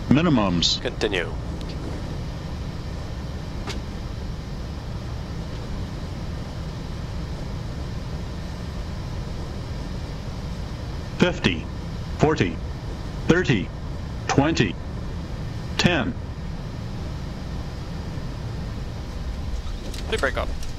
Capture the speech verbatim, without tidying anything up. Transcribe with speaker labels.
Speaker 1: Minimums.
Speaker 2: Continue.
Speaker 1: fifty, forty, thirty, twenty, ten.
Speaker 2: They break up.